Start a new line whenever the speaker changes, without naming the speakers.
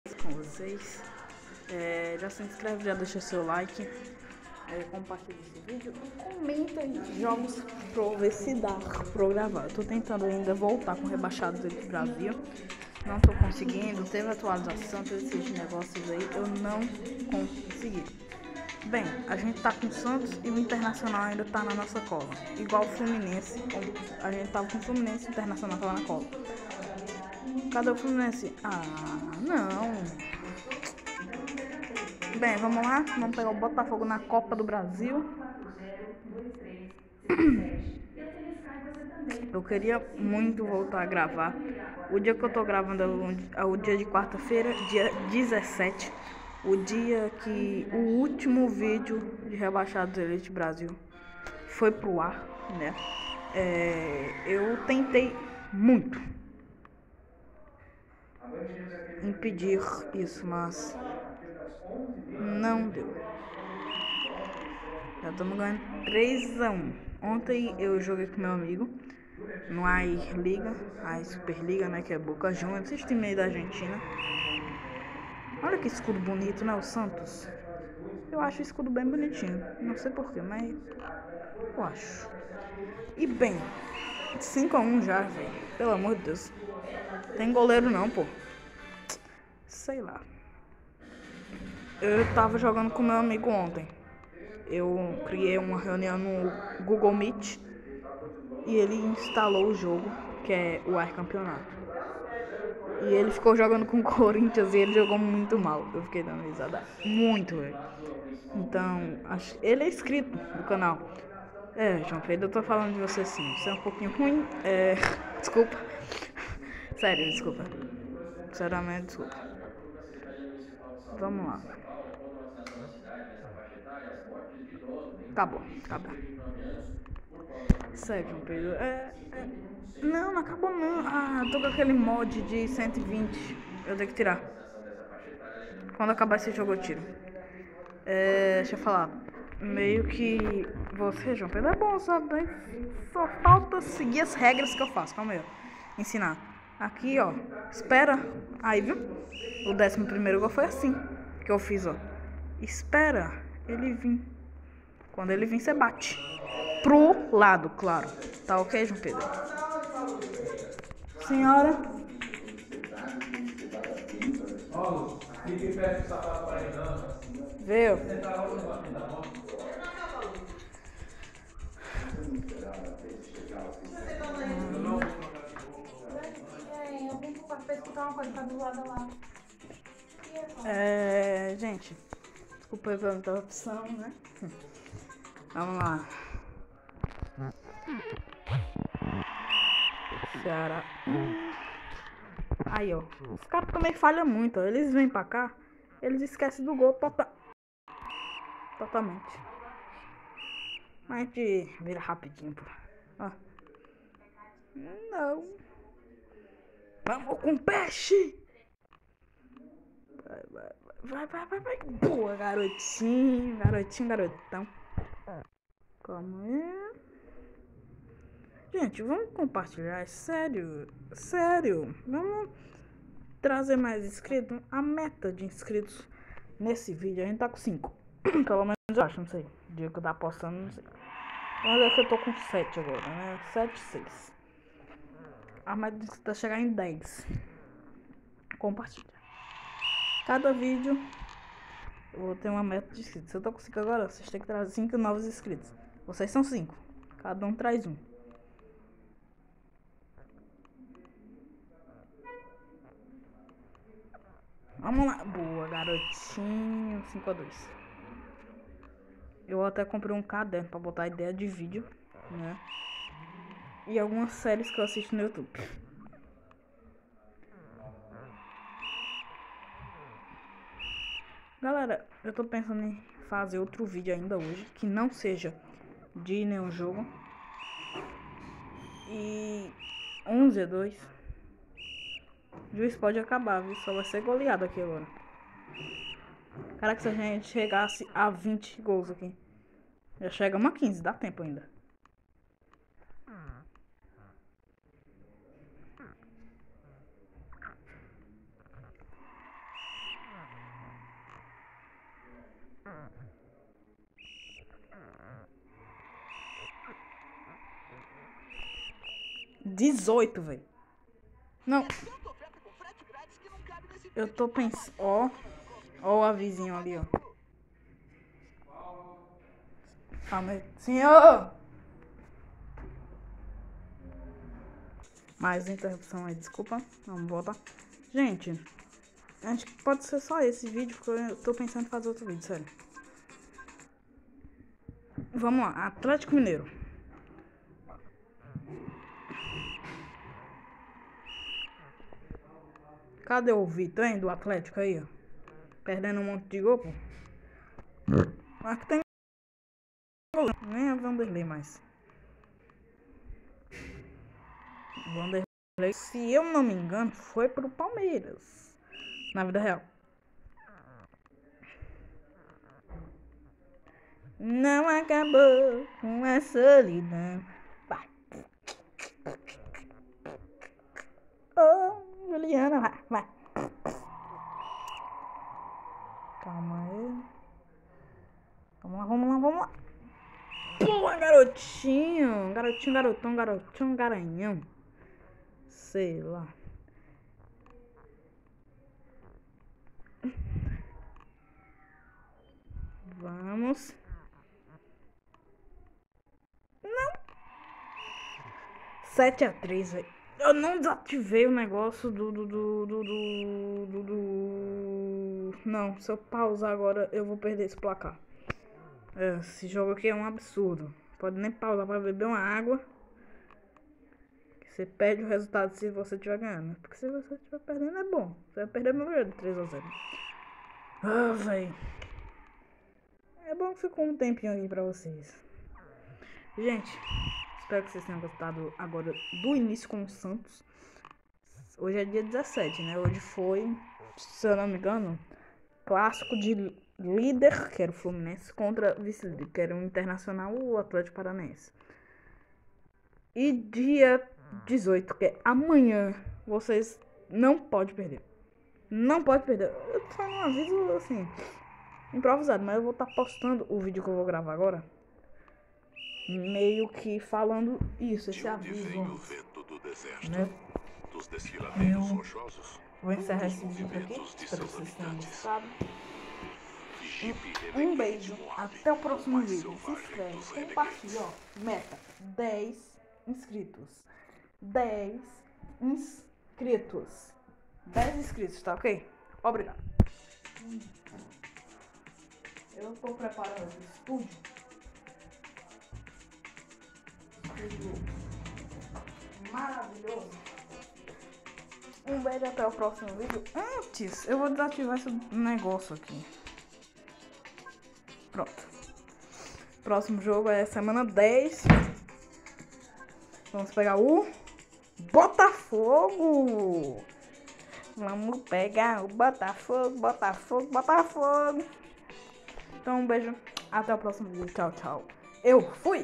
com vocês. Já se inscreve, já deixa seu like, compartilha esse vídeo e comenta aí jogos pra ver se dá pra gravar. Eu tô tentando ainda voltar com Rebaixados do Brasil, não tô conseguindo, teve atualização, teve esses negócios aí, eu não consegui. Bem, a gente tá com o Santos e o Internacional ainda tá na nossa cola, igual o Fluminense, a gente tava com o Fluminense e o Internacional tava na cola. Cadê o Fluminense? Ah, não. Bem, vamos lá. Vamos pegar o Botafogo na Copa do Brasil. Eu queria muito voltar a gravar. O dia que eu tô gravando é o dia de quarta-feira, dia 17. O dia que o último vídeo de Rebaixados Elite Brasil foi pro ar, né? Eu tentei muito impedir isso, mas não deu. Já estamos ganhando 3-1. Ontem eu joguei com meu amigo no iLiga, a Superliga, né, que é Boca Juniors, esse time aí da Argentina. Olha que escudo bonito, né, o Santos. Eu acho o escudo bem bonitinho, não sei porquê, mas eu acho. E bem, 5-1 já, velho, pelo amor de Deus. Tem goleiro não, pô. Sei lá. Eu tava jogando com meu amigo ontem. Eu criei uma reunião no Google Meet e ele instalou o jogo, que é o Campeonato. E ele ficou jogando com o Corinthians e ele jogou muito mal. Eu fiquei dando risada muito, velho. Então, ele é inscrito no canal. João Pedro, eu tô falando de você sim. Você é um pouquinho ruim. Desculpa. Sério, desculpa. Sinceramente, desculpa. Vamos lá. Acabou, acabou. Sério, João Pedro. Não acabou não. Ah, tô com aquele mod de 120. Eu tenho que tirar. Quando acabar esse jogo eu tiro. Deixa eu falar. Meio que você, João Pedro, é bom, sabe? Só falta seguir as regras que eu faço. Calma aí, ó. Ensinar. Aqui, ó. Espera. Aí, viu? O 11º gol foi assim que eu fiz, ó. Espera ele vir. Quando ele vir, você bate. Pro lado, claro. Tá ok, João Pedro? Senhora. Viu? Gente, desculpa aí pela interrupção, né? Vamos lá. Ceará. Aí, ó. Os caras também falham muito, ó. Eles vêm pra cá, eles esquecem do gol totalmente. Mas a gente vira rapidinho, pô. Ó. Não. Vamos com peixe! Vai. Boa, garotinho, garotão. Calma aí. Gente, vamos compartilhar, é sério. Vamos trazer mais inscritos. A meta de inscritos nesse vídeo, a gente tá com 5. Pelo menos eu acho, não sei. O dia que eu tava postando, não sei. Mas é que eu tô com 7 agora, né? 7, 6. A meta de inscritos é chegar em 10. Compartilha. Cada vídeo eu vou ter uma meta de inscritos. Se eu tô com 5 agora, vocês têm que trazer 5 novos inscritos. Vocês são 5. Cada um traz um. Vamos lá. Boa, garotinho. 5-2. Eu até comprei um caderno pra botar ideia de vídeo, né? E algumas séries que eu assisto no YouTube. Galera, eu tô pensando em fazer outro vídeo ainda hoje, que não seja de nenhum jogo. E 11-2. O juiz pode acabar, viu? Só vai ser goleado aqui agora. Caraca, se a gente chegasse a 20 gols aqui. Já chegamos a 15, dá tempo ainda. 18, velho. Não. Eu tô pensando... Ó o avizinho ali, ó. Calma aí. Senhor! Mais interrupção aí, desculpa. Vamos voltar. Gente, acho que pode ser só esse vídeo, porque eu tô pensando em fazer outro vídeo, sério. Vamos lá, Atlético Mineiro. Cadê o Vitor, hein, do Atlético aí, ó? Perdendo um monte de gol, pô. Aqui tem... Nem é Vanderlei mais. Vanderlei, se eu não me engano, foi pro Palmeiras. Na vida real. Não acabou com a solidão. Vai. Oh, Juliana, vai. Calma aí. Vamos lá. Boa, garotinho. Garotão, garanhão. Sei lá. Vamos. Não. 7-3, velho. Eu não desativei o negócio Não, se eu pausar agora, eu vou perder esse placar. Esse jogo aqui é um absurdo. Pode nem pausar pra beber uma água. Você perde o resultado se você estiver ganhando. Porque se você estiver perdendo é bom. Você vai perder meu jogo de 3-0. Ah, velho. É bom que ficou um tempinho aqui pra vocês. Gente, espero que vocês tenham gostado agora do início com o Santos. Hoje é dia 17, né? Hoje foi, se eu não me engano, clássico de líder, que era o Fluminense, contra vice-líder, que era o Internacional, o Atlético Paranaense. E dia 18, que é amanhã, vocês não podem perder. Não pode perder. Eu tô falando um aviso assim, improvisado, mas eu vou estar postando o vídeo que eu vou gravar agora. Meio que falando isso, esse aviso. Né? Eu vou encerrar esse vídeo por aqui. Espero que vocês tenham gostado. Um beijo. Até o próximo vídeo. Se inscreve, compartilha. Ó, meta 10 inscritos. 10 inscritos. 10 inscritos, tá ok? Obrigado. Eu tô preparando o estúdio. Maravilhoso. Um beijo, até o próximo vídeo. Antes, eu vou desativar esse negócio aqui. Pronto. Próximo jogo é semana 10. Vamos pegar o Botafogo. Vamos pegar o Botafogo. Então, um beijo. Até o próximo vídeo. Tchau, tchau. Eu fui!